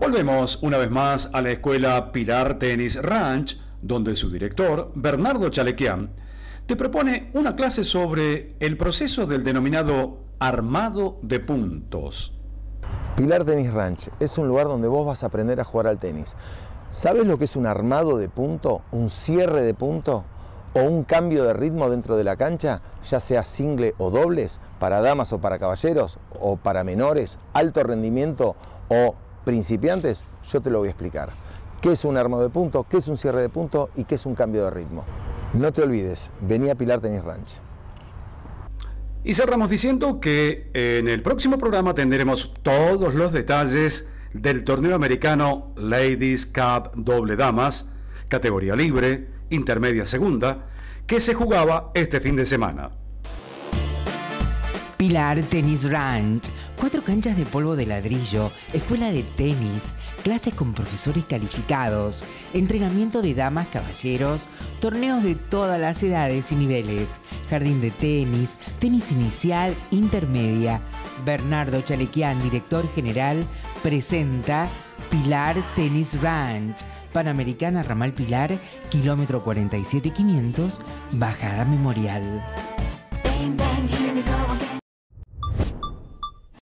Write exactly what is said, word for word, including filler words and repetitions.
Volvemos una vez más a la escuela Pilar Tennis Ranch, donde su director, Bernardo Chalequian, te propone una clase sobre el proceso del denominado armado de puntos. Pilar Tennis Ranch es un lugar donde vos vas a aprender a jugar al tenis. ¿Sabes lo que es un armado de punto? ¿Un cierre de punto? ¿O un cambio de ritmo dentro de la cancha? Ya sea single o dobles, para damas o para caballeros, o para menores, alto rendimiento o principiantes. Yo te lo voy a explicar. ¿Qué es un armado de punto? ¿Qué es un cierre de punto? ¿Y qué es un cambio de ritmo? No te olvides, vení a Pilar Tennis Ranch. Y cerramos diciendo que en el próximo programa tendremos todos los detalles del torneo americano Ladies Cup Doble Damas, categoría libre, intermedia segunda, que se jugaba este fin de semana. Pilar Tennis Ranch, cuatro canchas de polvo de ladrillo, escuela de tenis, clases con profesores calificados, entrenamiento de damas, caballeros, torneos de todas las edades y niveles, jardín de tenis, tenis inicial, intermedia. Bernardo Chalequian, director general, presenta Pilar Tennis Ranch, Panamericana Ramal Pilar, kilómetro cuarenta y siete quinientos, Bajada Memorial.